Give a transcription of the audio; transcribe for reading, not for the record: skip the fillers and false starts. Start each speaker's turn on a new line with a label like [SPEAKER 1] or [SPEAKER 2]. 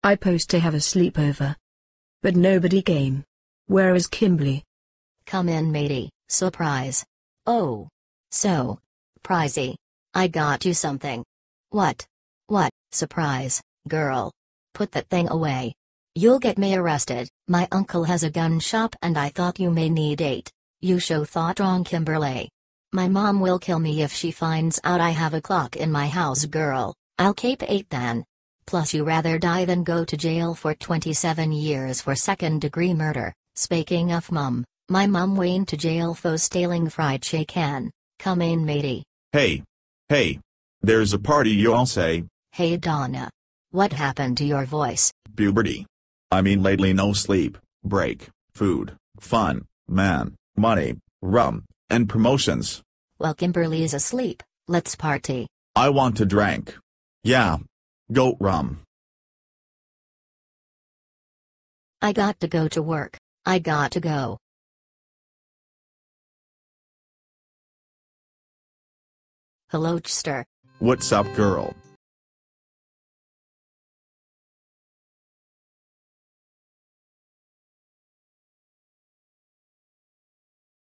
[SPEAKER 1] I posed to have a sleepover. But nobody came. Where is Kimberly?
[SPEAKER 2] Come in, matey, surprise. Oh. So. Prizey. I got you something. What? What, surprise, girl? Put that thing away. You'll get me arrested. My uncle has a gun shop and I thought you may need 8. You show thought wrong, Kimberly. My mom will kill me if she finds out I have a clock in my house, girl. I'll keep 8 then. Plus you rather die than go to jail for 27 years for second-degree murder. Speaking of mum, my mum went to jail for stealing fried chicken. Come in, matey.
[SPEAKER 3] Hey. Hey. There's a party you all say.
[SPEAKER 2] Hey Donna. What happened to your voice?
[SPEAKER 3] Puberty. I mean lately no sleep, break, food, fun, man, money, rum, and promotions.
[SPEAKER 2] Well, Kimberly's asleep. Let's party.
[SPEAKER 3] I want to drink. Yeah. Goat rum.
[SPEAKER 2] I got to go to work. I got to go. Hello, Chester.
[SPEAKER 3] What's up, girl?